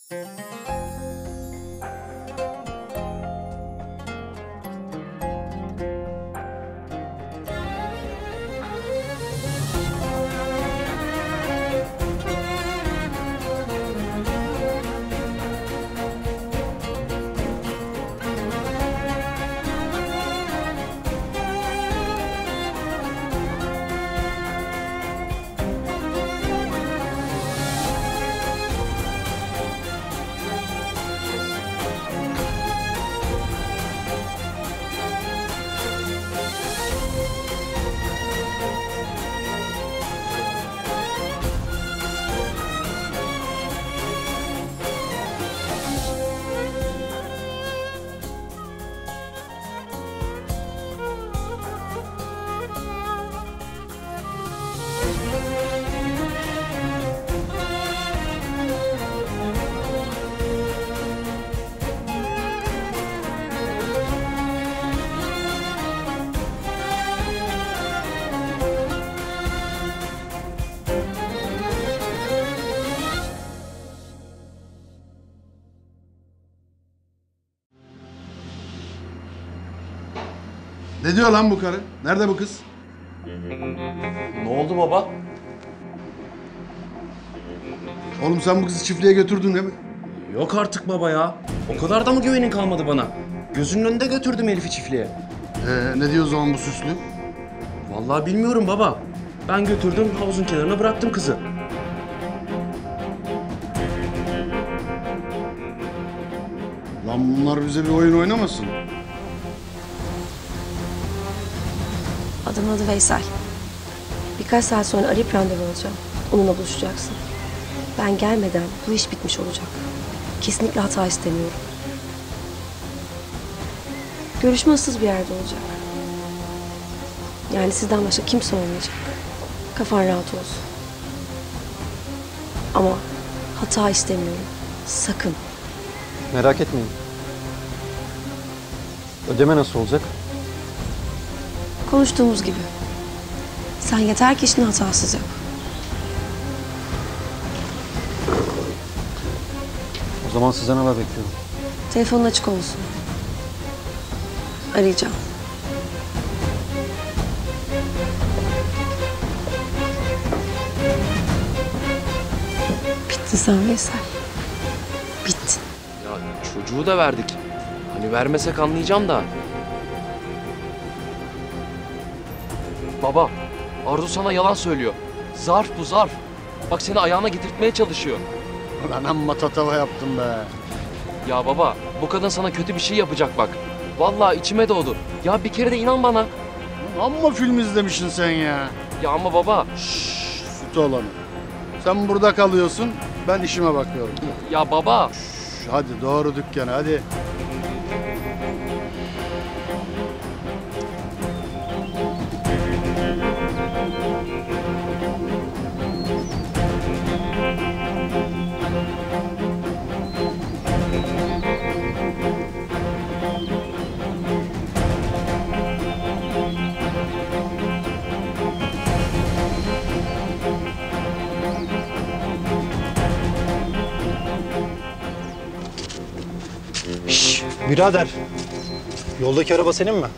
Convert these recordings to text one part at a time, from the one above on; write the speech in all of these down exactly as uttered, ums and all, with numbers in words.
Ne diyor lan bu karı? Nerede bu kız? Ne oldu baba? Oğlum sen bu kızı çiftliğe götürdün değil mi? Yok artık baba ya. O kadar da mı güvenin kalmadı bana? Gözünün önünde götürdüm Elif'i çiftliğe. Ee, ne diyor o zaman bu süslü? Vallahi bilmiyorum baba. Ben götürdüm, havuzun kenarına bıraktım kızı. Lan bunlar bize bir oyun oynamasın. Adamın adı Veysel. Birkaç saat sonra arayıp randevu alacağım. Onunla buluşacaksın. Ben gelmeden bu iş bitmiş olacak. Kesinlikle hata istemiyorum. Görüşme ıssız bir yerde olacak. Yani sizden başka kimse olmayacak. Kafan rahat olsun. Ama hata istemiyorum. Sakın. Merak etmeyin. Ödeme nasıl olacak? Konuştuğumuz gibi. Sen yeter ki işini hatasız yap. O zaman sizden haber bekliyorum. Telefonun açık olsun. Arayacağım. Bittin sen Veysel. Bittin. Ya çocuğu da verdik. Hani vermesek anlayacağım da. Baba, Arzu sana yalan söylüyor. Zarf bu, zarf. Bak seni ayağına getirtmeye çalışıyor. Ulan amma tatava yaptım be. Ya baba, bu kadın sana kötü bir şey yapacak bak. Vallahi içime doğdu. Ya bir kere de inan bana. Amma film izlemişsin sen ya. Ya ama baba. Şşş, sütü olanı. Sen burada kalıyorsun, ben işime bakıyorum. Ya baba. Şş, hadi doğru dükkana, hadi. Birader, yoldaki araba senin mi?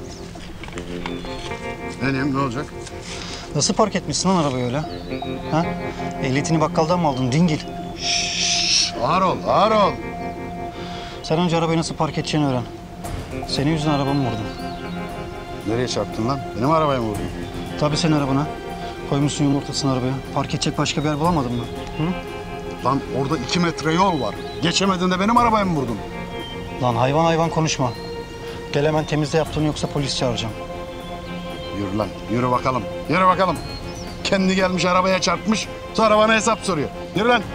Benim, ne olacak? Nasıl park etmişsin lan arabayı öyle? Ha? Ehliyetini bakkaldan mı aldın dingil? Şşş, ağır ol, ağır ol. Sen önce arabayı nasıl park edeceğini öğren. Senin yüzünden arabamı vurdum. Nereye çarptın lan? Benim arabaya mı vurdun? Tabii senin arabana. Koymuşsun yolun ortasına arabaya. Park edecek başka bir yer bulamadın mı? Hı? Lan orada iki metre yol var. Geçemedin de benim arabaya mı vurdun? Lan hayvan hayvan konuşma. Gel hemen temizle yaptığını yoksa polis çağıracağım. Yürü lan, yürü bakalım. Yürü bakalım. Kendi gelmiş arabaya çarpmış, sonra bana hesap soruyor. Yürü lan.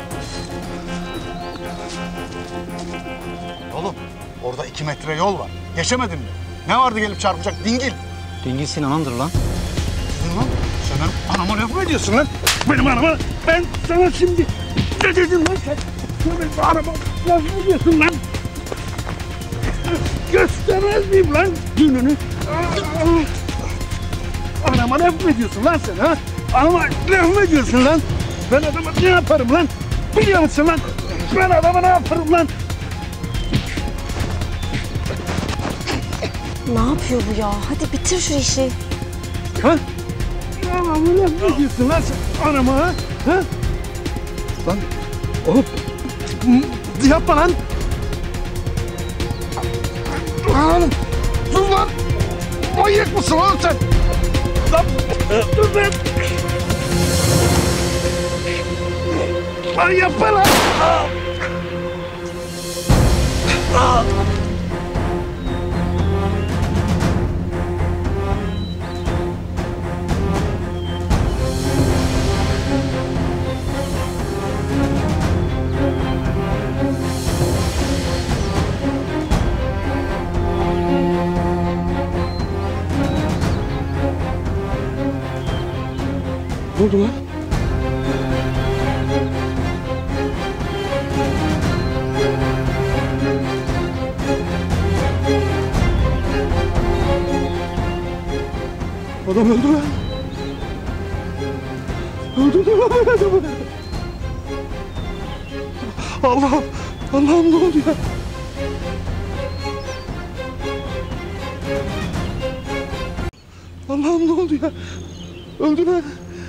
Oğlum, orada iki metre yol var. Geçemedin mi? Ne vardı gelip çarpacak dingil? Dingil senin anandır lan. Ne lan? Sen benim anama laf mı ediyorsun lan? Benim anama, ben sana şimdi ne dedim lan sen? Sen benim anama laf mı ediyorsun lan? Göstermez miyim lan gününü? Anama laf mı ediyorsun lan sen ha? Anama laf mı ediyorsun lan? Ben adama ne yaparım lan? Biliyor musun lan? Ben adamı ne yaparım lan? Ne yapıyor bu ya? Hadi bitir şu işi. Ha? Anamı ne diyorsun lan sen anama ha? Ha? Lan hop. Yapma lan. Lan dur lan. Manyak mısın lan sen? Lan dur lan. Lan yapma lan. Ne oldu lan? Adam öldü lan. Öldürdü lan adamı. Allah'ım, Allah'ım ne oldu ya? Allah'ım ne oldu ya? Öldü lan.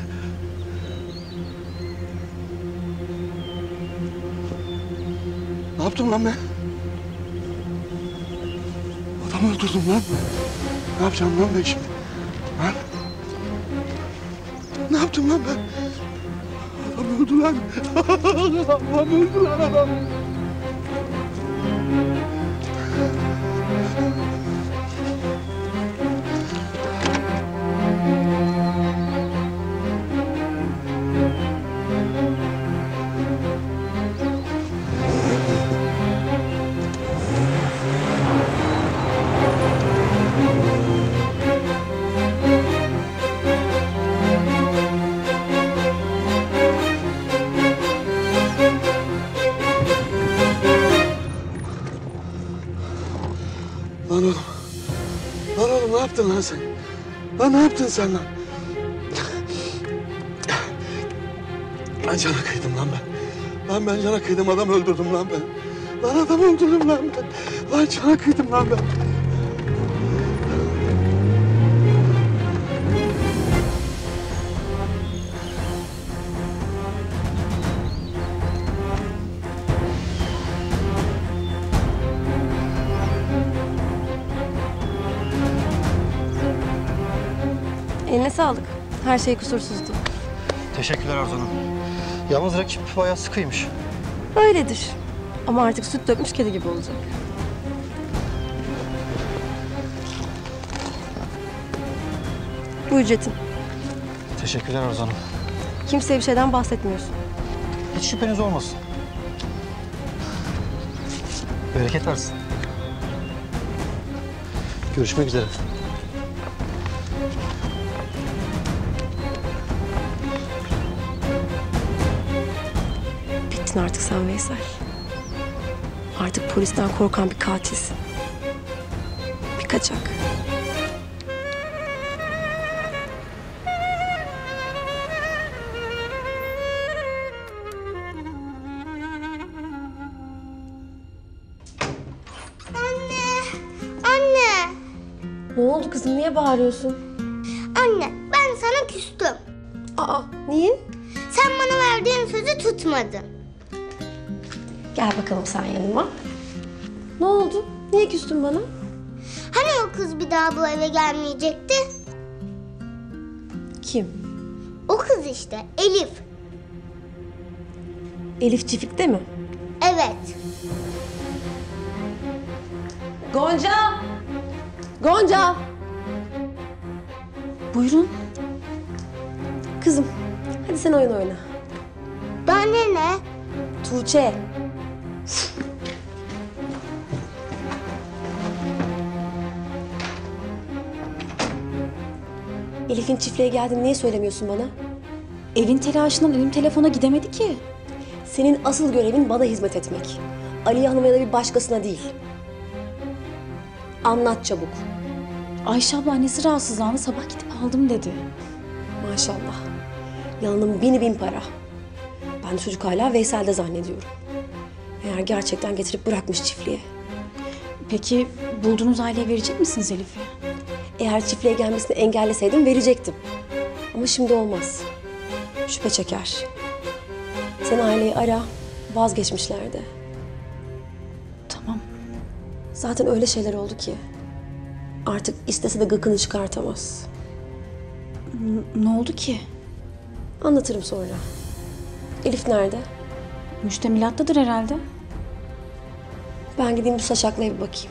Ne yaptım lan ben? Adamı öldürdüm lan. Ne yapacağım lan ben şimdi? Ha? Ne yaptım lan ben? Adam öldü lan. Adam öldü lan adam. Lan oğlum. Lan oğlum ne yaptın lan sen? Lan ne yaptın sen lan? Ben cana kıydım lan ben. Lan ben cana kıydım, adam öldürdüm lan ben. Lan adam öldürdüm lan ben. Lan cana kıydım lan ben. Eline sağlık. Her şey kusursuzdu. Teşekkürler Arzu Hanım. Yalnız rakip bayağı sıkıymış. Öyledir. Ama artık süt dökmüş kedi gibi olacak. Bu ücretin. Teşekkürler Arzu Hanım. Kimseye bir şeyden bahsetmiyorsun. Hiç şüpheniz olmasın. Bereket versin. Görüşmek üzere. Bittin artık sen Veysel. Artık polisten korkan bir katilsin. Bir kaçak. Anne, Ne oldu kızım? Niye bağırıyorsun? anne ben sana küstüm. Aa, niye? Sen bana verdiğin sözü tutmadın. Gel bakalım sen yanıma. Ne oldu? Niye küstün bana? Hani o kız bir daha bu eve gelmeyecekti? Kim? O kız işte, Elif. Elif çiftlikte mi? Evet. Gonca! Gonca! Buyurun. Kızım, hadi sen oyun oyna. Bana ne? Tuğçe. Elif'in çiftliğe geldiğini niye söylemiyorsun bana? Evin telaşından elim telefona gidemedi ki. Senin asıl görevin bana hizmet etmek. Aliye Hanım'a ya da bir başkasına değil. Anlat çabuk. Ayşe abla annesi rahatsızlandı, sabah gidip aldım dedi. Maşallah. Yanının bini bin para. Ben de çocuk hala Veysel'de zannediyorum. Eğer gerçekten getirip bırakmış çiftliğe. Peki bulduğunuz aileye verecek misiniz Elif'i? Eğer çiftliğe gelmesini engelleseydim verecektim. Ama şimdi olmaz. Şüphe çeker. Sen aileyi ara, vazgeçmişler de. Tamam. Zaten öyle şeyler oldu ki. Artık istese de gıkını çıkartamaz. N- ne oldu ki? Anlatırım sonra. Elif nerede? Müştemilattadır herhalde. Ben gideyim bu Saşaklı'ya bir bakayım.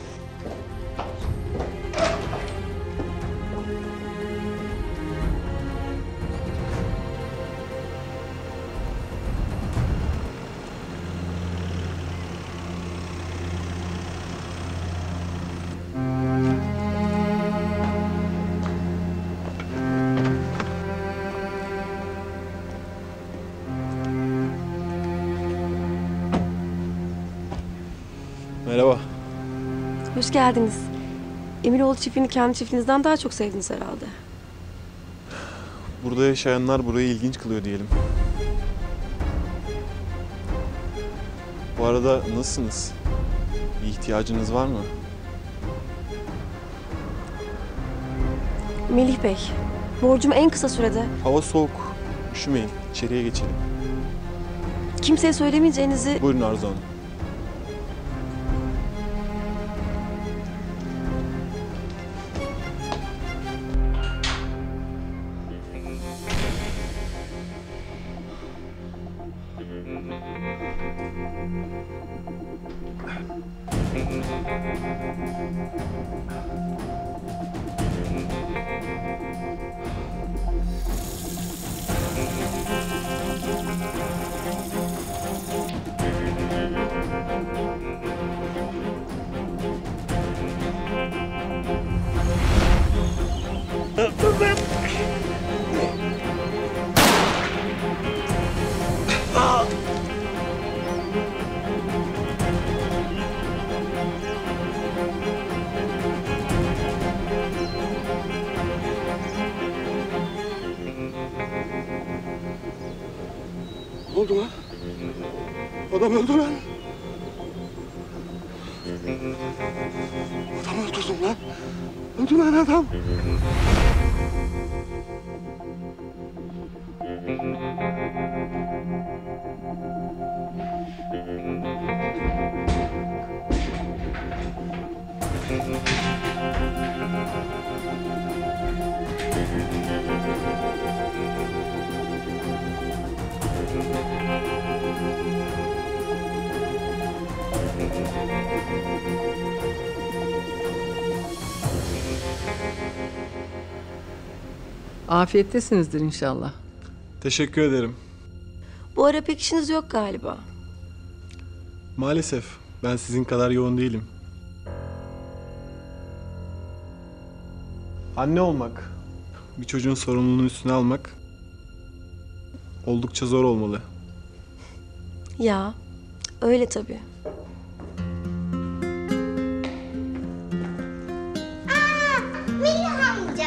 Merhaba. Hoş geldiniz. Emiroğlu çiftliğini kendi çiftliğinizden daha çok sevdiniz herhalde. Burada yaşayanlar burayı ilginç kılıyor diyelim. Bu arada nasılsınız? Bir ihtiyacınız var mı? Melih Bey, borcumu en kısa sürede Hava soğuk. Üşümeyin. İçeriye geçelim. kimseye söylemeyeceğinizi... Buyurun Arzu Hanım. Ne oldu lan? Adam öldü lan. Adam öldürdüm lan. Öldü lan adam. Afiyettesinizdir inşallah. Teşekkür ederim. Bu ara pek işiniz yok galiba. Maalesef ben sizin kadar yoğun değilim. Anne olmak, bir çocuğun sorumluluğunu üstüne almak oldukça zor olmalı. Ya, öyle tabii. Melih amca.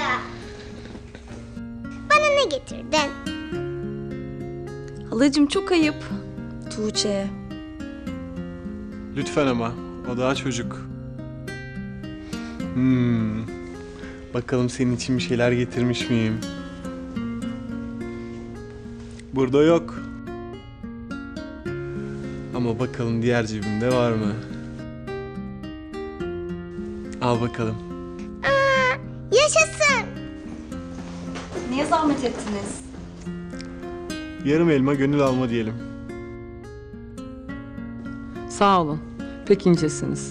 Bana ne getirdin? Halacığım çok ayıp. Tuğçe, Lütfen ama, o daha çocuk. Hmm. Bakalım senin için bir şeyler getirmiş miyim? Burada yok. Ama bakalım diğer cebimde var mı? Al bakalım. Yaşasın. Niye zahmet ettiniz? Yarım elma gönül alma diyelim. Sağ olun. Pek incesiniz.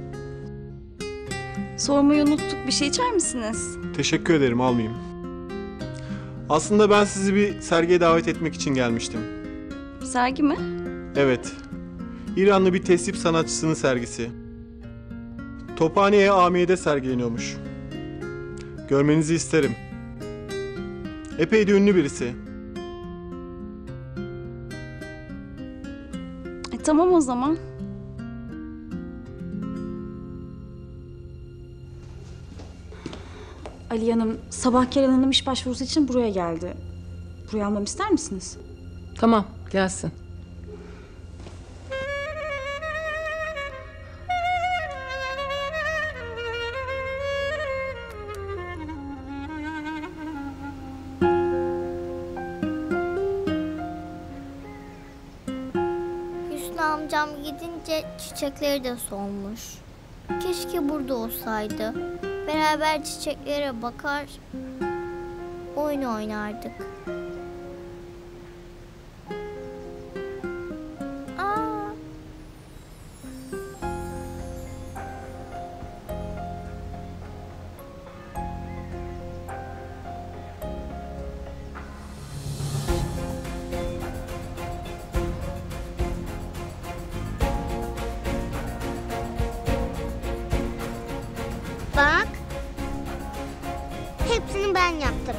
Sormayı unuttuk. Bir şey içer misiniz? Teşekkür ederim, almayayım. Aslında ben sizi bir sergiye davet etmek için gelmiştim. Sergi mi? Evet. İranlı bir tesip sanatçısının sergisi. Tophane-i Amiye'de sergileniyormuş. Görmenizi isterim. Epey de ünlü birisi. E, tamam o zaman. Ali Hanım, sabah Kerem Hanım iş başvurusu için buraya geldi. Buraya almamı ister misiniz? Tamam, gelsin. Amcam gidince çiçekleri de solmuş. Keşke burada olsaydı. Beraber çiçeklere bakar, oyun oynardık. Aa. Bak. Hepsini ben yaptım.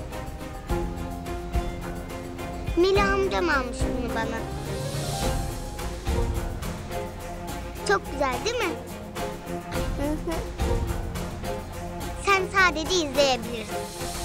Melih amcam almış bunu bana. Çok güzel değil mi? Hı hı. Sen sadece izleyebilirsin.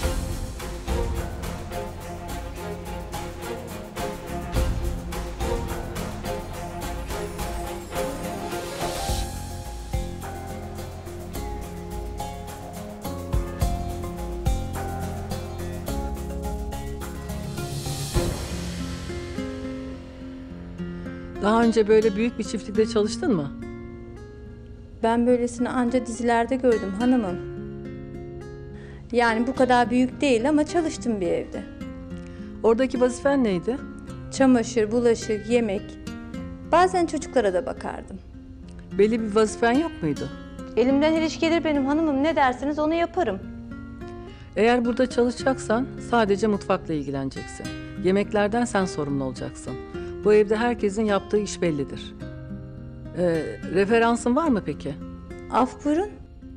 Daha önce böyle büyük bir çiftlikte çalıştın mı? Ben böylesini anca dizilerde gördüm hanımım. Yani bu kadar büyük değil ama çalıştım bir evde. Oradaki vazifen neydi? Çamaşır, bulaşık, yemek. Bazen çocuklara da bakardım. Belli bir vazifen yok muydu? Elimden her iş gelir benim hanımım. Ne derseniz onu yaparım. Eğer burada çalışacaksan sadece mutfakla ilgileneceksin. Yemeklerden sen sorumlu olacaksın. Bu evde herkesin yaptığı iş bellidir. Ee, referansın var mı peki? Af buyurun.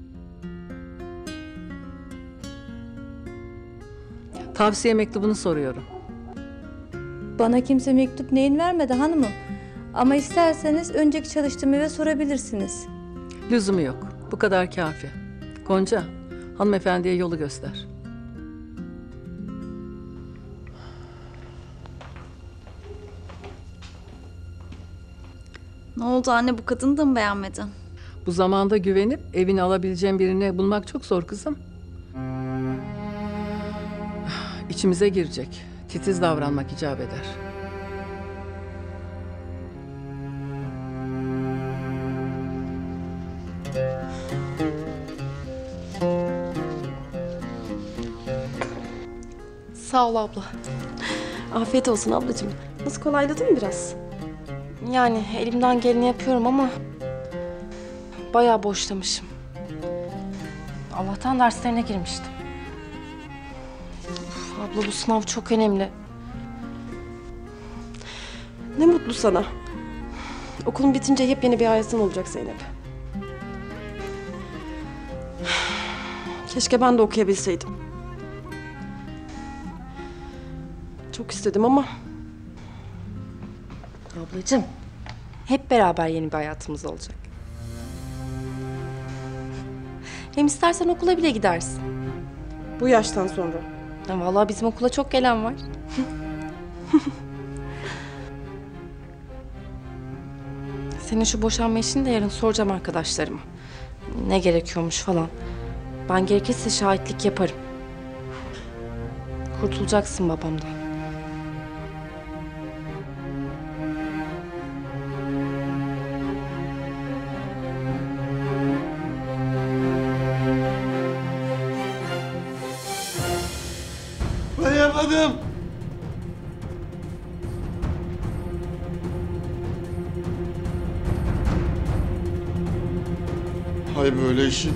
Tavsiye mektubunu soruyorum. Bana kimse mektup neyin vermedi hanımım. Ama isterseniz önceki çalıştığım eve sorabilirsiniz. Lüzumu yok. Bu kadar kafi. Gonca, hanımefendiye yolu göster. Ne oldu anne, bu kadını da mı beğenmedin? Bu zamanda güvenip evini alabileceğin birini bulmak çok zor kızım. İçimize girecek. Titiz davranmak icap eder. Sağ ol abla. Afiyet olsun ablacığım. Nasıl, kolayladı mı biraz? Yani elimden geleni yapıyorum ama bayağı boşlamışım. Allah'tan derslerine girmiştim. Uf, abla bu sınav çok önemli. Ne mutlu sana. Okulun bitince yepyeni bir hayatın olacak Zeynep. Keşke ben de okuyabilseydim. Çok istedim ama... Ablacığım, hep beraber yeni bir hayatımız olacak. Hem istersen okula bile gidersin. Bu yaştan sonra. Ya vallahi bizim okula çok gelen var. Senin şu boşanma işini de yarın soracağım arkadaşlarıma. Ne gerekiyormuş falan. Ben gerekirse şahitlik yaparım. Kurtulacaksın babamdan. Ben yapmadım. Hay böyle işin.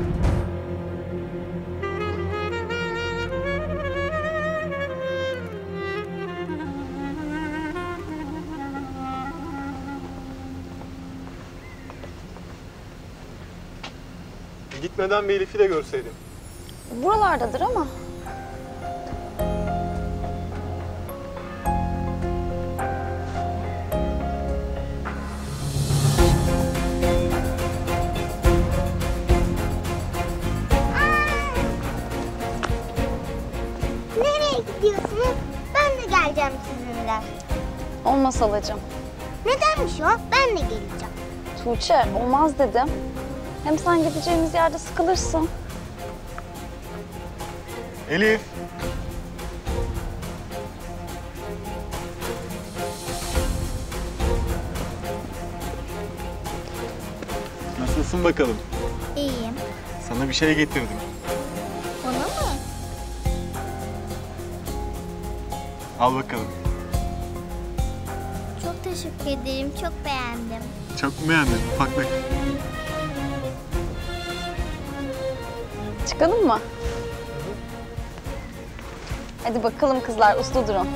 Gitmeden bir Elif'i de görseydim. Buralardadır ama. Nereye gidiyorsunuz? Ben de geleceğim sizinle. Olmaz halacığım. Nedenmiş o? Ben de geleceğim. Tuğçe, olmaz dedim. Hem sen gideceğimiz yerde sıkılırsın. Elif. Nasılsın bakalım? İyiyim. Sana bir şey getirdim. Ona mı? Al bakalım. Çok teşekkür ederim. Çok beğendim. Çok mu beğendin? Ufaklık. Çıkalım mı? Hadi bakalım kızlar, uslu durun.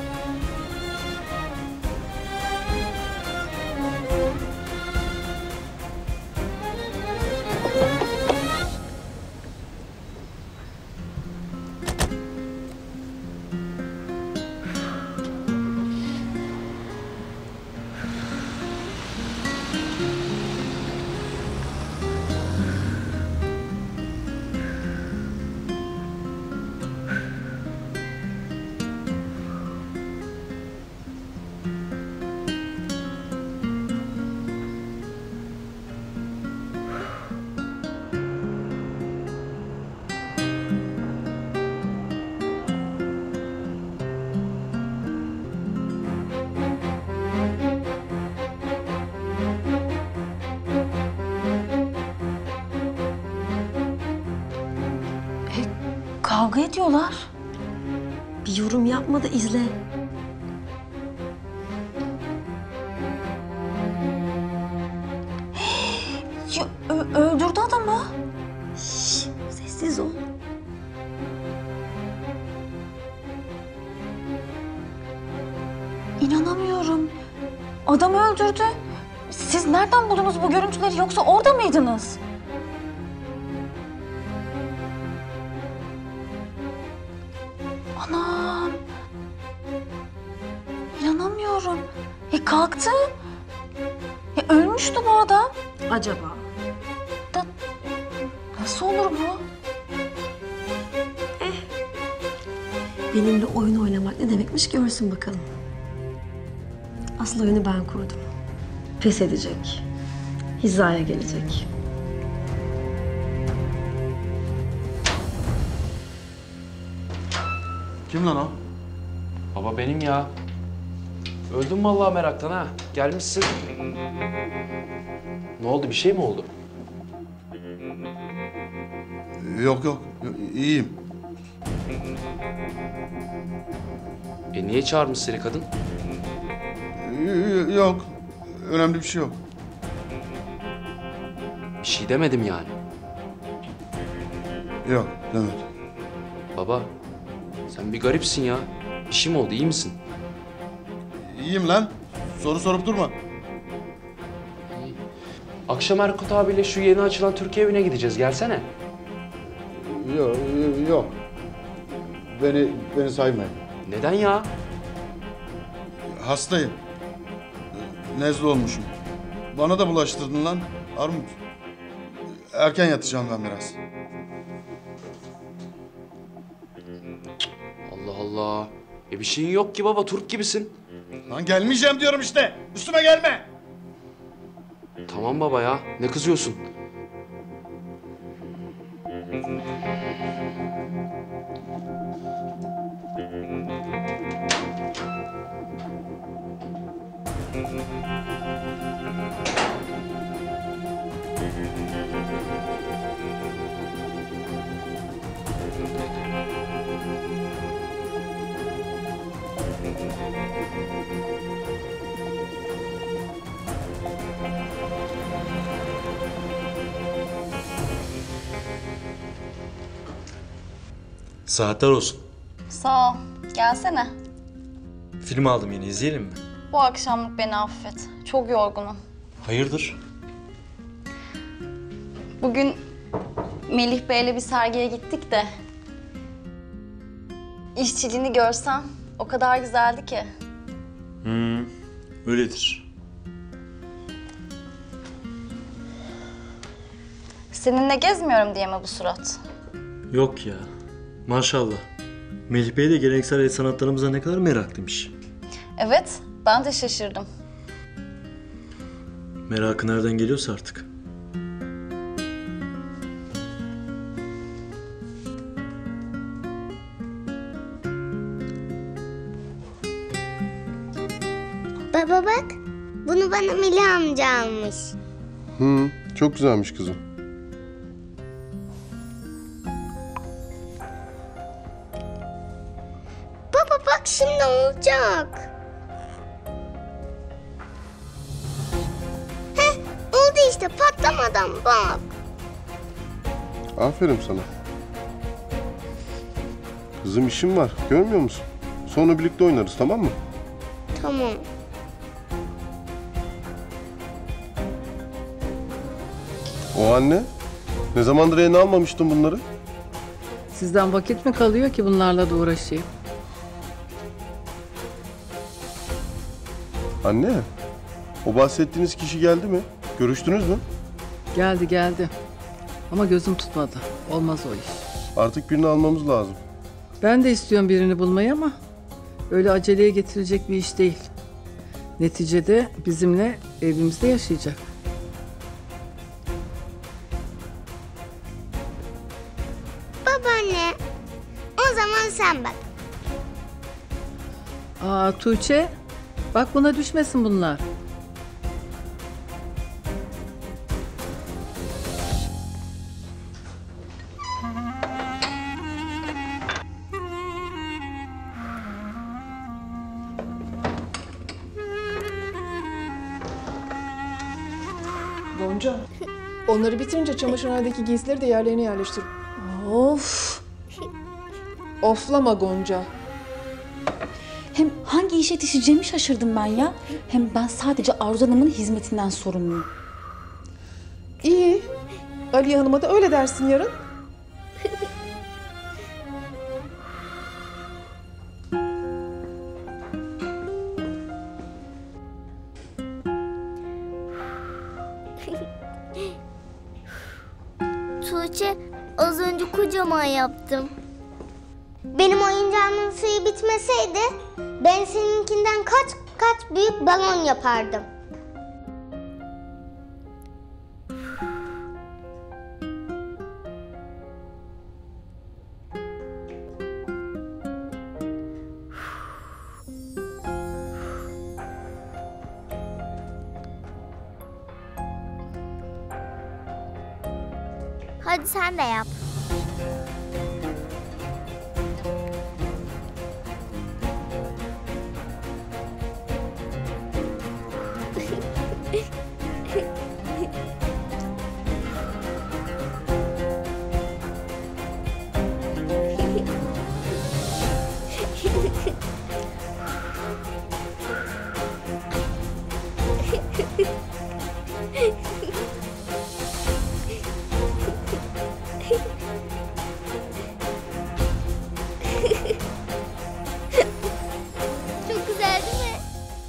Kavga ediyorlar. Bir yorum yapma da izle. Ya, ö- öldürdü adamı. Şş, sessiz ol. İnanamıyorum. Adamı öldürdü. Siz nereden buldunuz bu görüntüleri, yoksa orada mıydınız? Anam. İnanamıyorum. E kalktı. E ölmüştü bu adam. Acaba? Da, nasıl olur bu? Benimle oyun oynamak ne demekmiş görsün bakalım. Asıl oyunu ben kurdum. Pes edecek. Hizaya gelecek. Kim lan o? Baba benim ya. Öldüm vallahi meraktan ha. Gelmişsin. Ne oldu, bir şey mi oldu? Yok yok. İyiyim. E niye çağırmış seni kadın? Yok. Önemli bir şey yok. Bir şey demedim yani. Yok demedim. Baba sen bir garipsin ya. Bir şey mi oldu, iyi misin? İyiyim lan. Soru sorup durma. Akşam Erkut abiyle şu yeni açılan Türkiye evine gideceğiz. Gelsene. Yok yok. Beni beni saymayın. Neden ya? Hastayım. Nezle olmuşum. Bana da bulaştırdın lan Armut. Erken yatacağım ben biraz. Allah Allah. E bir şeyin yok ki baba, turp gibisin. Lan gelmeyeceğim diyorum işte. Üstüme gelme. Tamam baba ya, ne kızıyorsun? Saatler olsun. Sağ ol. Gelsene. Film aldım yeni, izleyelim mi? Bu akşamlık beni affet. Çok yorgunum. Hayırdır? Bugün Melih Bey'le bir sergiye gittik de... İşçiliğini görsen o kadar güzeldi ki. Hmm, öyledir. Seninle gezmiyorum diye mi bu surat? Yok ya, maşallah. Melih Bey de geleneksel el sanatlarımıza ne kadar meraklıymış. Evet, ben de şaşırdım. Merakı nereden geliyorsa artık. Baba bak. Bunu bana Melih amca almış. Hı, Çok güzelmiş kızım. Baba bak şimdi olacak. Heh oldu işte patlamadan bak. Aferin sana. Kızım işim var. Görmüyor musun? Sonra birlikte oynarız, tamam mı? Tamam. O anne. Ne zamandır eline almamıştın bunları? Sizden vakit mi kalıyor ki bunlarla da uğraşayım? Anne. O bahsettiğiniz kişi geldi mi? Görüştünüz mü? Geldi geldi. Ama gözüm tutmadı. Olmaz o iş. Artık birini almamız lazım. Ben de istiyorum birini bulmayı ama öyle aceleye getirilecek bir iş değil. Neticede bizimle evimizde yaşayacak. Babaanne o zaman sen bak. Aa Tuğçe, bak buna düşmesin bunlar. Gonca, onları bitirince çamaşırhanedeki giysileri de yerlerine yerleştir. Of. Oflama Gonca. Hem hangi işe yetişeceğimi şaşırdım ben ya. Hem ben sadece Arzu Hanım'ın hizmetinden sorumluyum. İyi. Aliye Hanım'a da öyle dersin yarın. Tuğçe az önce kocaman yaptım. Benim oyuncağımın suyu bitmeseydi ben seninkinden kaç kaç büyük balon yapardım. Hadi sen de yap. Çok güzel değil mi?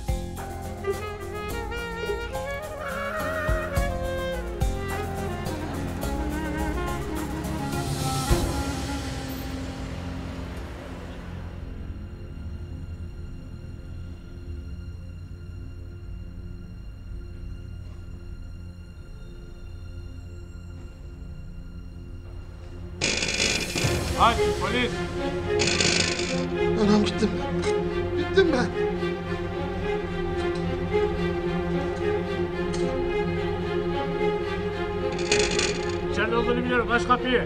Hadi polis. Anam gittim. Gittim ben. İçeride olduğunu biliyorum. Aç kapıyı.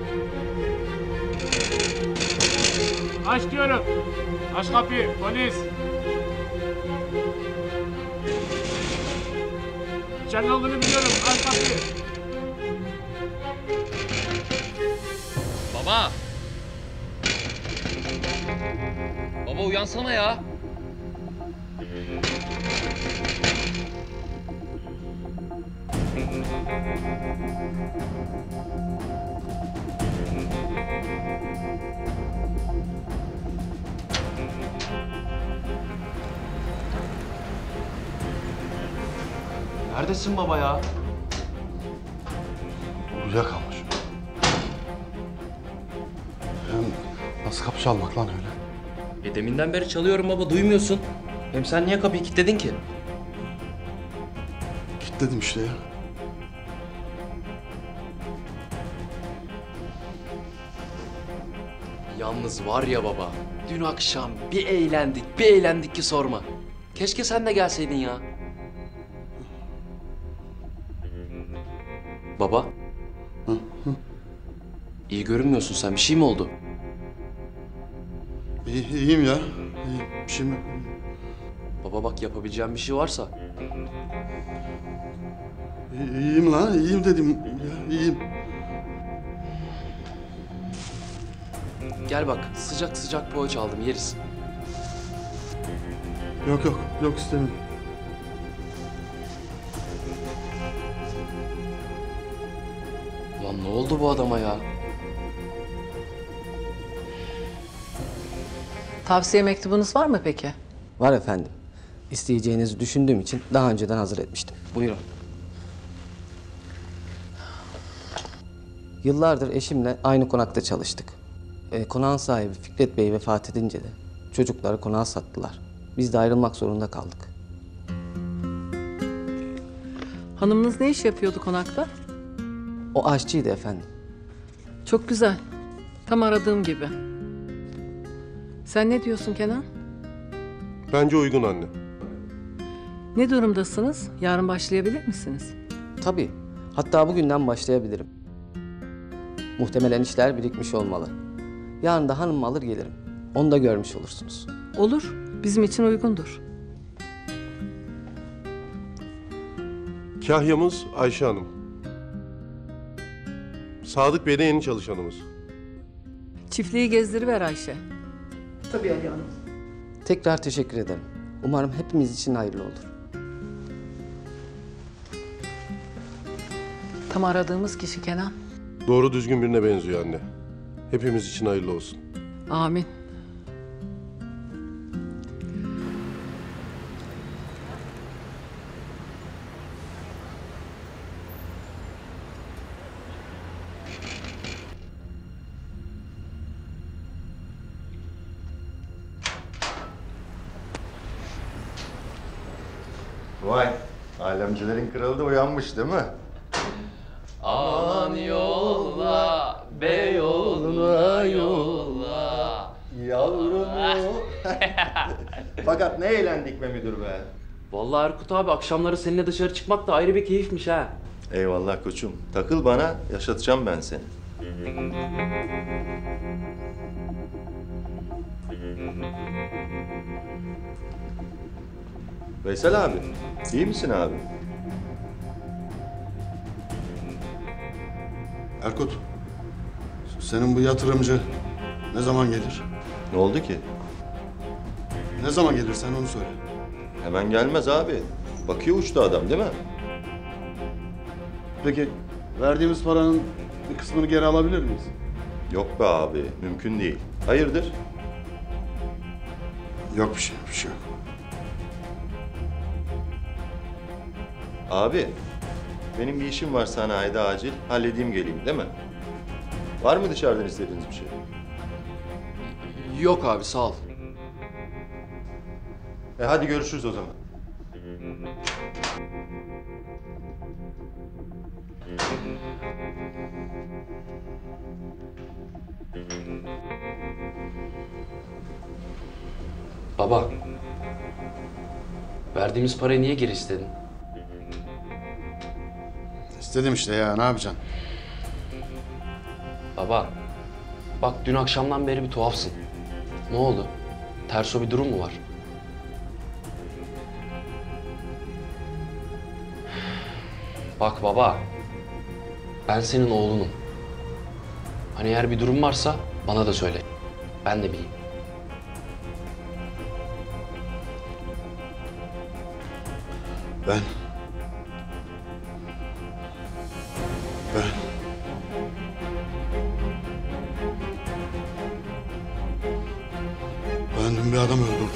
Aç diyorum. Aç kapıyı. Polis. İçeride olduğunu biliyorum. Aç kapıyı. Baba. Baba uyansana ya. Neredesin baba ya? Uyuyakalmış. Hem nasıl kapı çalmak lan öyle? E deminden beri çalıyorum baba, duymuyorsun. Hem sen niye kapıyı kilitledin ki? Kilitledim işte ya. Yalnız var ya baba, dün akşam bir eğlendik, bir eğlendik ki sorma. Keşke sen de gelseydin ya. Baba. Hı, hı. İyi görünmüyorsun sen. Bir şey mi oldu? İyi, iyiyim ya. İyiyim. Bir şeyim yok. Baba bak, yapabileceğim bir şey varsa. İyi- İyiyim lan. İyiyim dedim. Ya, iyiyim. Gel bak, sıcak sıcak poğaça aldım, yeriz. Yok yok. Yok istemiyorum. Lan ne oldu bu adama ya? Tavsiye mektubunuz var mı peki? Var efendim. İsteyeceğinizi düşündüğüm için daha önceden hazır etmiştim. Buyurun. Yıllardır eşimle aynı konakta çalıştık. E, konağın sahibi Fikret Bey vefat edince de çocukları konağı sattılar. Biz de ayrılmak zorunda kaldık. Hanımınız ne iş yapıyordu konakta? O aşçıydı efendim. Çok güzel. Tam aradığım gibi. Sen ne diyorsun Kenan? Bence uygun anne. Ne durumdasınız? Yarın başlayabilir misiniz? Tabii. Hatta bugünden başlayabilirim. Muhtemelen işler birikmiş olmalı. Yarın da hanımı alır gelirim. Onu da görmüş olursunuz. Olur. Bizim için uygundur. Kahyamız Ayşe Hanım. Sadık Bey de yeni çalışanımız. Çiftliği gezdiriver Ayşe. Tabii Ali Hanım. Tekrar teşekkür ederim. Umarım hepimiz için hayırlı olur. Tam aradığımız kişi Kenan. Doğru düzgün birine benziyor anne. Hepimiz için hayırlı olsun. Amin. Vay, alemcilerin kralı da uyanmış değil mi? Aman yolla, Beyoğlu'na yolla. Yavrumu. Fakat ne eğlendik be müdür be. Vallahi Erkut abi, akşamları seninle dışarı çıkmak da ayrı bir keyifmiş ha. Eyvallah koçum. Takıl bana, yaşatacağım ben seni. Veysel abi, iyi misin abi? Erkut. Senin bu yatırımcı ne zaman gelir? Ne oldu ki? Ne zaman gelir sen onu söyle. Hemen gelmez abi. Bakıyor uçtu adam değil mi? Peki verdiğimiz paranın bir kısmını geri alabilir miyiz? Yok be abi, mümkün değil. Hayırdır? Yok bir şey, bir şey yok. Abi, benim bir işim var sanayide acil. Halledeyim geleyim değil mi? Var mı dışarıdan istediğiniz bir şey? Yok abi, sağ ol. E hadi görüşürüz o zaman. Baba, verdiğimiz parayı niye geri istedin? İstedim işte ya, ne yapacaksın? Baba, bak dün akşamdan beri bir tuhafsın. Ne oldu? Terso bir durum mu var? Bak baba, ben senin oğlunum. Hani eğer bir durum varsa bana da söyle. Ben de bileyim. Ben... Ben... Ben dün bir adam öldürdüm.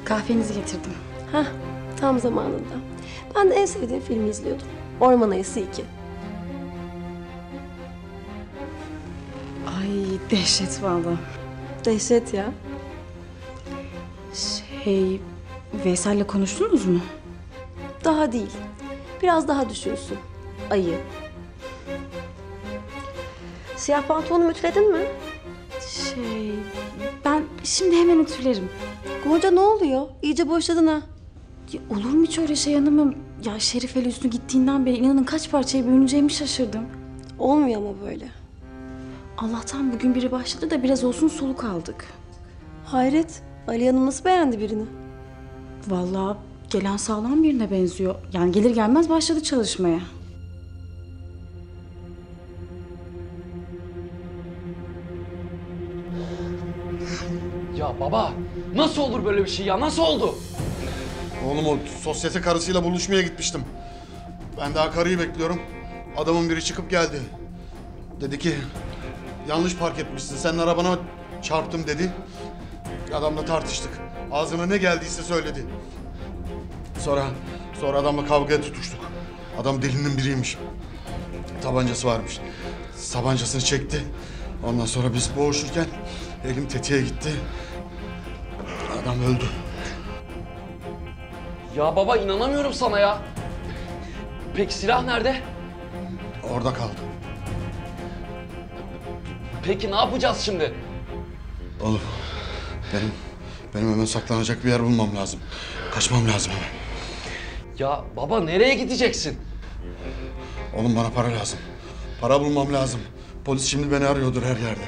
Kahvenizi getirdim. Hah, tam zamanında. Ben de en sevdiğim filmi izliyordum. Orman Ayısı iki. Ay dehşet vallahi. Dehşet ya. Şey, Veysel'le konuştunuz mu? Daha değil. Biraz daha düşünsün. Ayı. Siyah pantolonu ütüledin mi? Şey, ben şimdi hemen ütülerim. Gonca ne oluyor? İyice boşladın ha. Ya, olur mu hiç öyle şey hanımım? Ya Şerife'yle Hüsnü gittiğinden beri inanın kaç parçaya bölüneceğimi şaşırdım. Olmuyor ama böyle. Allah'tan bugün biri başladı da biraz olsun soluk aldık. Hayret. Ali Hanım nasıl beğendi birini? Vallahi gelen sağlam birine benziyor. Yani gelir gelmez başladı çalışmaya. Ya baba, nasıl olur böyle bir şey ya? Nasıl oldu? Oğlum o sosyete karısıyla buluşmaya gitmiştim. Ben daha karıyı bekliyorum. Adamın biri çıkıp geldi. Dedi ki yanlış park etmişsin. Senin arabana çarptım dedi. Adamla tartıştık. Ağzına ne geldiyse söyledi. Sonra sonra adamla kavgaya tutuştuk. Adam delinin biriymiş. Tabancası varmış. Tabancasını çekti. Ondan sonra biz boğuşurken elim tetiğe gitti. Adam öldü. Ya baba inanamıyorum sana ya. Peki silah nerede? Orada kaldı. Peki ne yapacağız şimdi? Oğlum benim benim hemen saklanacak bir yer bulmam lazım. Kaçmam lazım hemen. Ya baba nereye gideceksin? Oğlum bana para lazım. Para bulmam lazım. Polis şimdi beni arıyordur her yerde.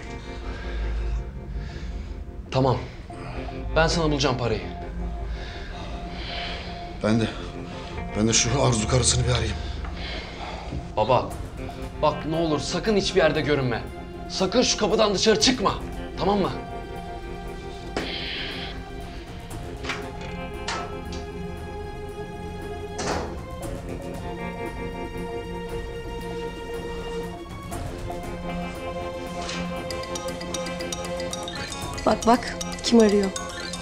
Tamam. Ben sana bulacağım parayı. Ben de ben de şu Arzu karısını bir arayayım. Baba bak ne olur sakın hiçbir yerde görünme. Sakın şu kapıdan dışarı çıkma. Tamam mı? Bak bak kim arıyor?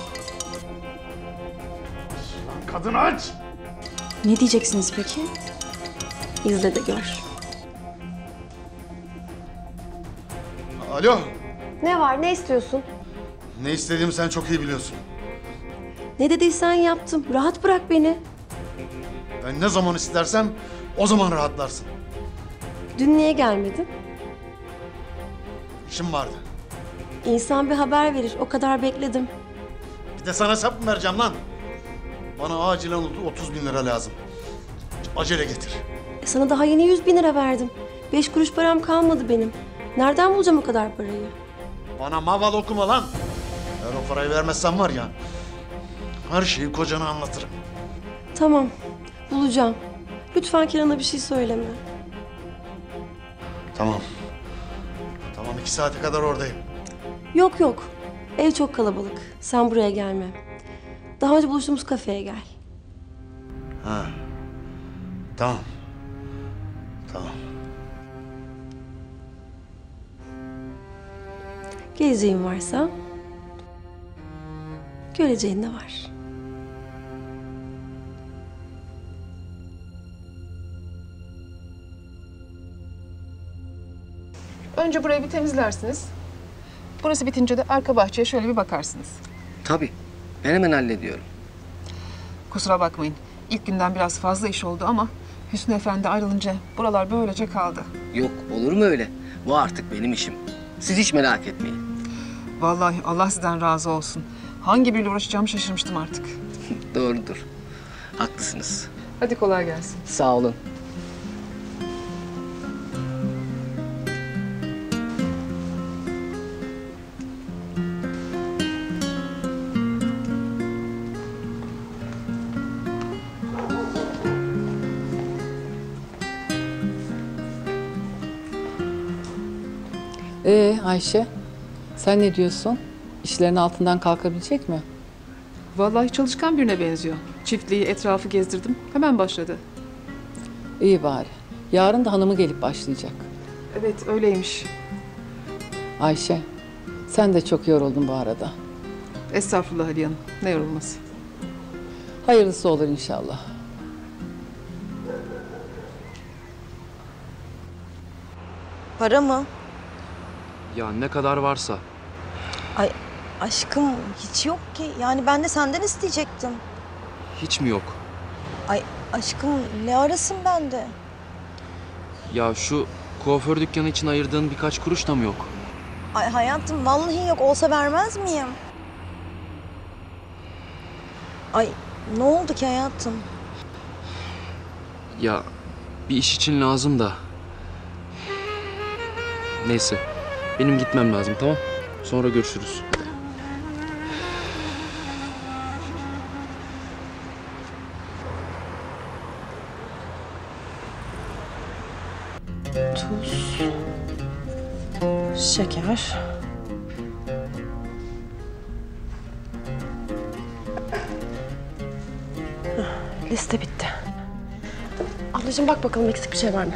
Kadın aç! Ne diyeceksiniz peki? İzle de gör. Alo. Ne var? Ne istiyorsun? Ne istediğimi sen çok iyi biliyorsun. Ne dediysen yaptım. Rahat bırak beni. Ben ne zaman istersem o zaman rahatlarsın. Dün niye gelmedin? İşim vardı. İnsan bir haber verir. O kadar bekledim. Bir de sana hesap mı vereceğim lan? Bana acilen otuz bin lira lazım. Acele getir. E sana daha yeni yüz bin lira verdim. Beş kuruş param kalmadı benim. Nereden bulacağım o kadar parayı? Bana maval okuma lan. Eğer o parayı vermezsen var ya, her şeyi kocana anlatırım. Tamam. Bulacağım. Lütfen Kenan'a bir şey söyleme. Tamam. Tamam, iki saate kadar oradayım. Yok yok. Ev çok kalabalık. Sen buraya gelme. Daha önce buluştuğumuz kafeye gel. Ha. Tamam. Tamam. Geleceğin varsa göreceğin de var. Önce burayı bir temizlersiniz. Burası bitince de arka bahçeye şöyle bir bakarsınız. Tabii. Ben hemen hallediyorum. Kusura bakmayın. İlk günden biraz fazla iş oldu ama Hüsnü Efendi ayrılınca buralar böylece kaldı. Yok, olur mu öyle? Bu artık benim işim. Siz hiç merak etmeyin. Vallahi Allah sizden razı olsun. Hangi biriyle uğraşacağımı şaşırmıştım artık. Doğrudur. Haklısınız. Hadi kolay gelsin. Sağ olun. Ee Ayşe, sen ne diyorsun? İşlerin altından kalkabilecek mi? Vallahi çalışkan birine benziyor. Çiftliği, etrafı gezdirdim. Hemen başladı. İyi bari. Yarın da hanımı gelip başlayacak. Evet, öyleymiş. Ayşe, sen de çok yoruldun bu arada. Estağfurullah Aliye Hanım. Ne yorulması. Hayırlısı olur inşallah. Para mı? Ya ne kadar varsa. Ay aşkım hiç yok ki. Yani ben de senden isteyecektim. Hiç mi yok? Ay aşkım ne arasın bende? Ya şu kuaför dükkanı için ayırdığın birkaç kuruş da mı yok? Ay hayatım vallahi yok. Olsa vermez miyim? Ay ne oldu ki hayatım? Ya bir iş için lazım da. Neyse. Benim gitmem lazım, tamam? Sonra görüşürüz. Tuz, şeker. Heh, liste bitti. Ablacığım bak bakalım eksik bir şey var mı?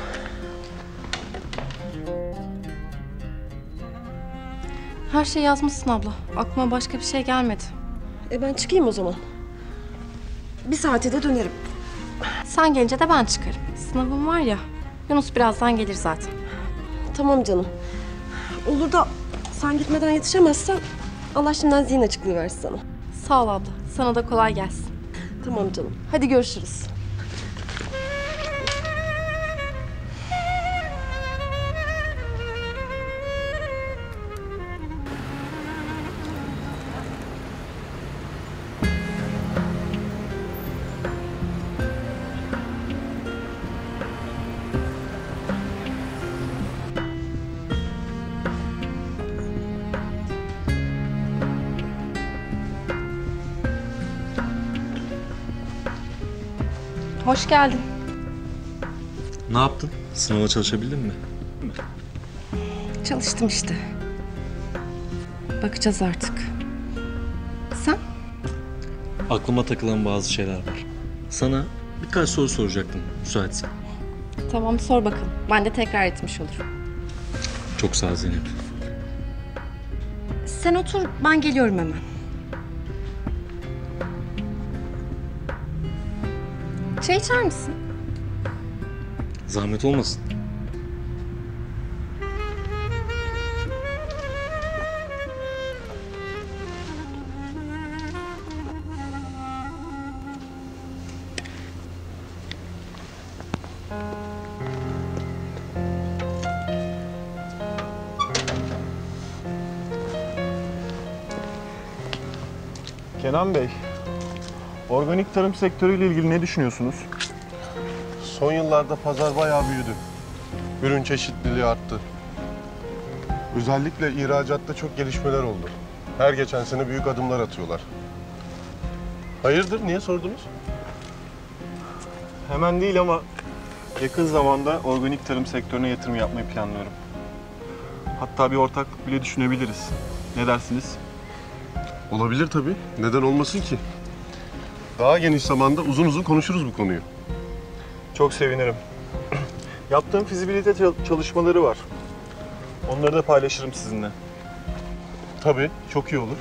Her şeyi yazmışsın abla. Aklıma başka bir şey gelmedi. E ben çıkayım o zaman. Bir saate de dönerim. Sen gelince de ben çıkarım. Sınavım var ya. Yunus birazdan gelir zaten. Tamam canım. Olur da sen gitmeden yetişemezsen Allah şimdiden zihin açıklığı versin sana. Sağ ol abla. Sana da kolay gelsin. Tamam canım. Hadi görüşürüz. Hoş geldin. Ne yaptın? Sınava çalışabildin mi? Çalıştım işte. Bakacağız artık. Sen? Aklıma takılan bazı şeyler var. Sana birkaç soru soracaktım müsaitsen. Tamam sor bakalım. Ben de tekrar etmiş olurum. Çok sağ ol Zeynep. Sen otur, ben geliyorum hemen. Çay içer misin? Zahmet olmasın. Kenan Bey, organik tarım sektörüyle ilgili ne düşünüyorsunuz? Son yıllarda pazar bayağı büyüdü. Ürün çeşitliliği arttı. Özellikle ihracatta çok gelişmeler oldu. Her geçen sene büyük adımlar atıyorlar. Hayırdır, niye sordunuz? Hemen değil ama yakın zamanda organik tarım sektörüne yatırım yapmayı planlıyorum. Hatta bir ortaklık bile düşünebiliriz. Ne dersiniz? Olabilir tabii. Neden olmasın ki? Daha geniş zamanda uzun uzun konuşuruz bu konuyu. Çok sevinirim. Yaptığım fizibilite çalışmaları var. Onları da paylaşırım sizinle. Tabii, çok iyi olur.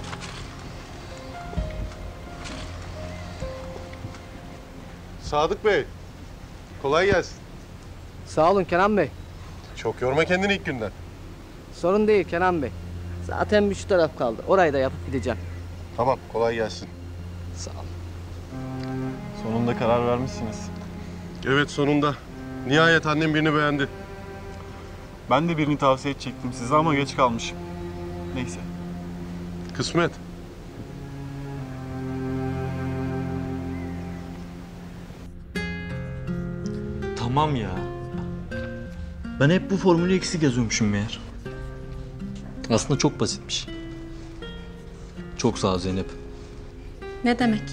Sadık Bey, kolay gelsin. Sağ olun Kenan Bey. Çok yorma kendini ilk günden. Sorun değil Kenan Bey. Zaten bir şu taraf kaldı. Orayı da yapıp gideceğim. Tamam, kolay gelsin. Sağ ol. Sonunda karar vermişsiniz. Evet, sonunda. Nihayet annem birini beğendi. Ben de birini tavsiye edecektim size ama geç kalmışım. Neyse. Kısmet. Tamam ya. Ben hep bu formülü eksik yazıyormuşum meğer. Aslında çok basitmiş. Çok sağ ol Zeynep. Ne demek?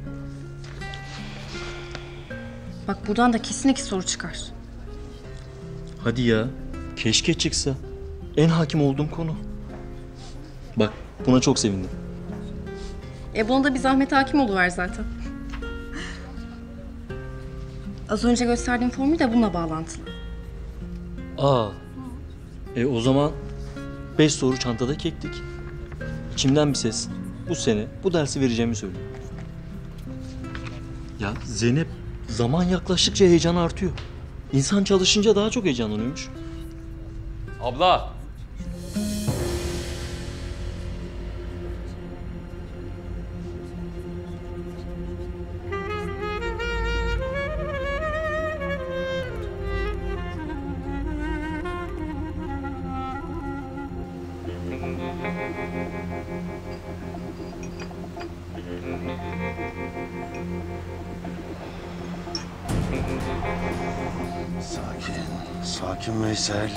Bak buradan da kesin iki soru çıkar. Hadi ya. Keşke çıksa. En hakim olduğum konu. Bak buna çok sevindim. E buna da bir zahmet hakim oluver zaten. Az önce gösterdiğim formül de bununla bağlantılı. Aa. E o zaman beş soru çantada kektik. İçimden bir ses bu sene bu dersi vereceğimi söylüyor. Ya Zeynep, zaman yaklaştıkça heyecan artıyor. İnsan çalışınca daha çok heyecanlanıyormuş. Abla. Sakin, sakin Veysel.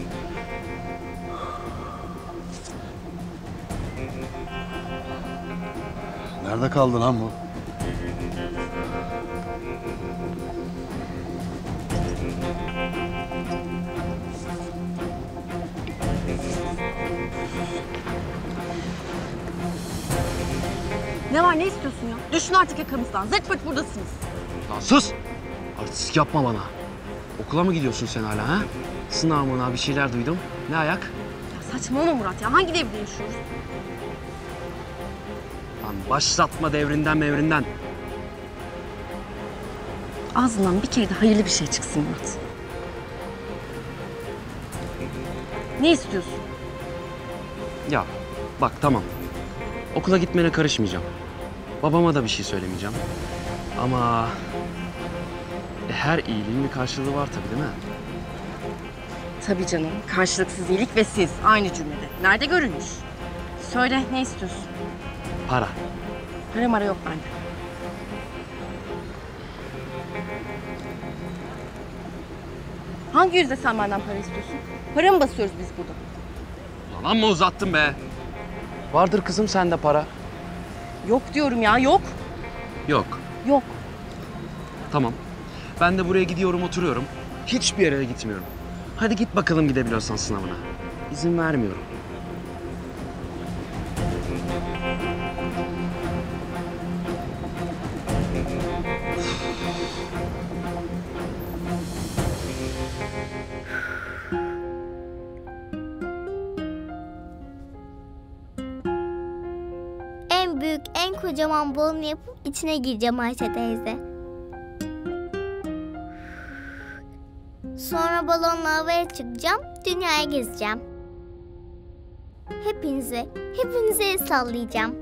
Nerede kaldı lan bu? Ne var ne istiyorsun ya? Düşün artık yakamızdan. Zırt pırt buradasınız. Lan sus! Artistlik yapma bana. Okula mı gidiyorsun sen hala ha? Sınavına bir şeyler duydum. Ne ayak? Ya saçmalama Murat ya. Hangi devirde yaşıyoruz? Lan başlatma devrinden mevrinden. Ağzından bir kere de hayırlı bir şey çıksın Murat. Ne istiyorsun? Ya bak tamam. Okula gitmene karışmayacağım. Babama da bir şey söylemeyeceğim. Ama e, her iyiliğin bir karşılığı var tabii değil mi? Tabii canım. Karşılıksız iyilik ve siz aynı cümlede. Nerede görülmüş? Söyle ne istiyorsun? Para. Para mara yok bende. Hangi yüzde sen benden para istiyorsun? Para mı basıyoruz biz burada? Lan amma uzattın be. Vardır kızım sende para. Yok diyorum ya, yok. Yok. Yok. Tamam. Ben de buraya gidiyorum oturuyorum. Hiçbir yere de gitmiyorum. Hadi git bakalım gidebiliyorsan sınavına. İzin vermiyorum. En büyük, en kocaman balonu yapıp içine gireceğim Ayşe teyze. Sonra balonla havaya çıkacağım, dünyaya gezeceğim. Hepinize, hepinize el sallayacağım.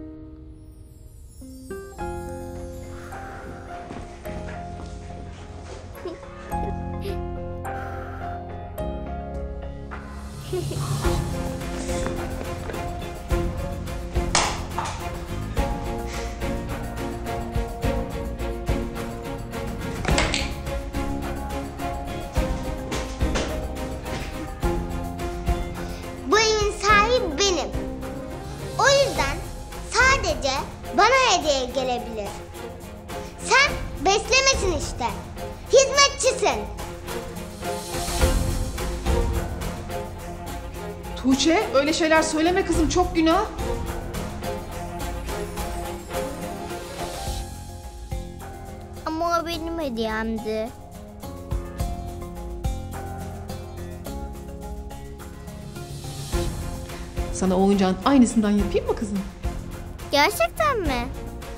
Bu evin sahibi benim. O yüzden sadece bana hediye gelebilir. Sen beslemesin işte. Hizmetçisin. Tuğçe öyle şeyler söyleme kızım, çok günah. Ama o benim hediyemdi. Sana o oyuncağın aynısından yapayım mı kızım? Gerçekten mi?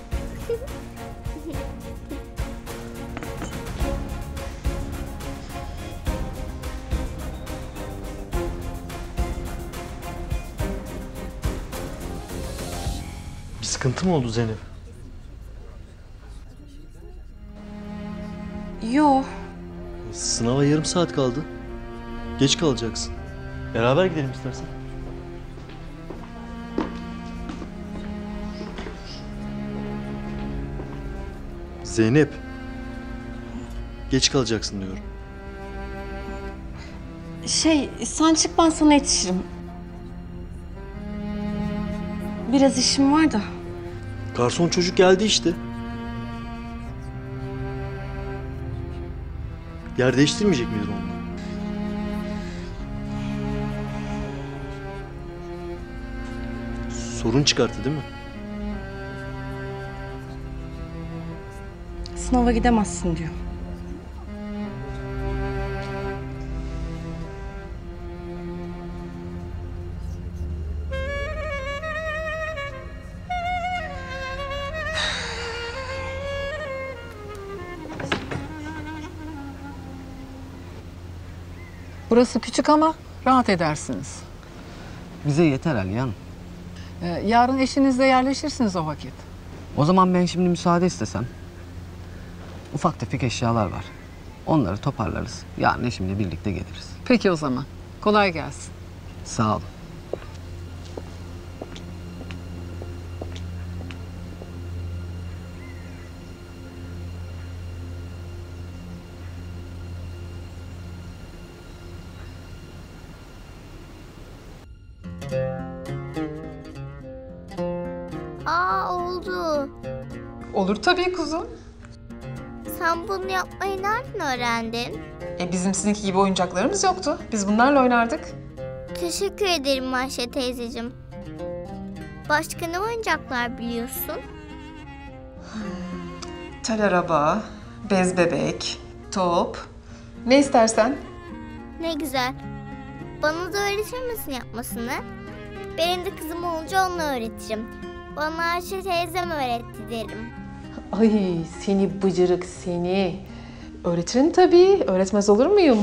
Bir sıkıntı mı oldu Zeynep? Yo. Sınava yarım saat kaldı. Geç kalacaksın. Beraber gidelim istersen. Zeynep. Geç kalacaksın diyorum. Şey, sen çık ben sana yetişirim. Biraz işim var da. Garson çocuk geldi işte. Yer değiştirmeyecek miydin onunla? Sorun çıkarttı değil mi? Sınava gidemezsin diyor. Burası küçük ama rahat edersiniz. Bize yeter Aliye Hanım. Ee, yarın eşinizle yerleşirsiniz o vakit. O zaman ben şimdi müsaade istesem. Ufak tefek eşyalar var. Onları toparlarız. Yarın eşimle birlikte geliriz. Peki o zaman. Kolay gelsin. Sağ olun. Aa oldu. Olur tabii kuzum. Sen bunu yapmayı nereden öğrendin? E bizim sizinki gibi oyuncaklarımız yoktu. Biz bunlarla oynardık. Teşekkür ederim Ayşe teyzeciğim. Başka ne oyuncaklar biliyorsun? Tel araba, bez bebek, top. Ne istersen. Ne güzel. Bana da öğretir misin yapmasını? Benim de kızım olunca onu öğretirim. Bana Ayşe teyzem öğretti derim. Ay seni bıcırık seni. Öğretirim tabii. Öğretmez olur muyum?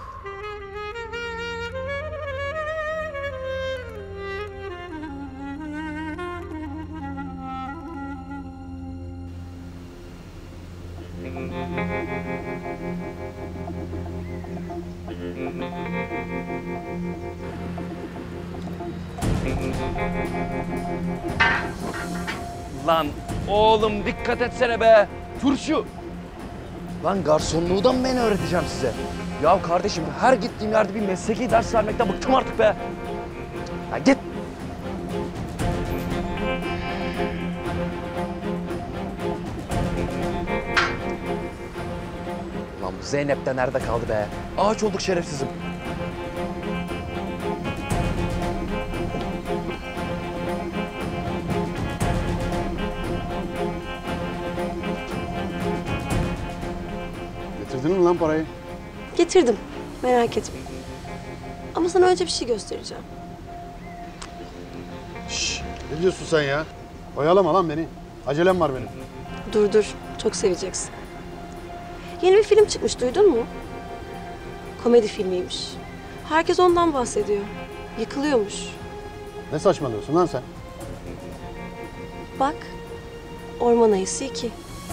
Lan oğlum dikkat etsene be. Turşu. Lan garsonluğu da mı ben öğreteceğim size? Ya kardeşim her gittiğim yerde bir mesleki ders vermekten bıktım artık be. Ya git. Lan bu Zeynep de nerede kaldı be? Ağaç olduk şerefsizim. Getirdin mi lan parayı? Getirdim. Merak etme. Ama sana önce bir şey göstereceğim. Şşş, ne diyorsun sen ya? Oyalama lan beni. Acelem var benim. Dur dur. Çok seveceksin. Yeni bir film çıkmış. Duydun mu? Komedi filmiymiş. Herkes ondan bahsediyor. Yıkılıyormuş. Ne saçmalıyorsun lan sen? Bak. Orman Ayısı iki.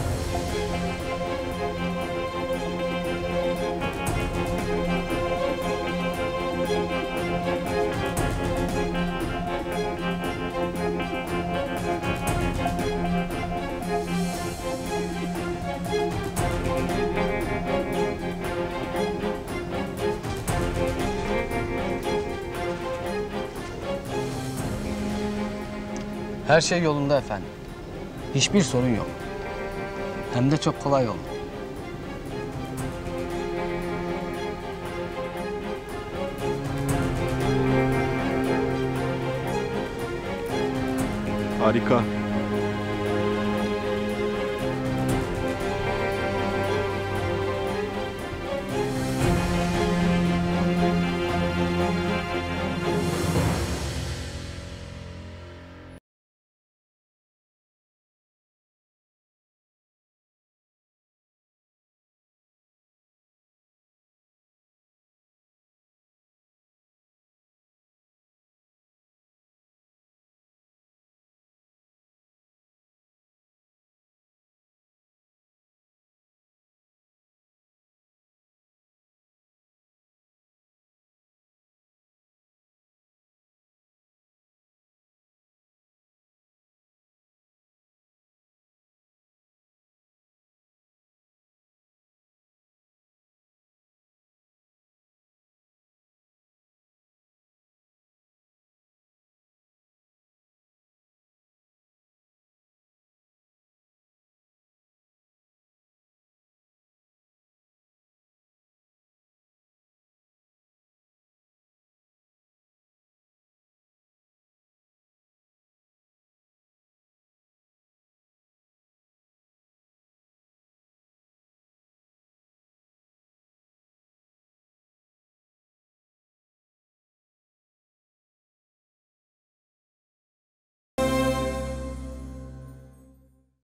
Her şey yolunda efendim. Hiçbir sorun yok. Hem de çok kolay oldu. Harika.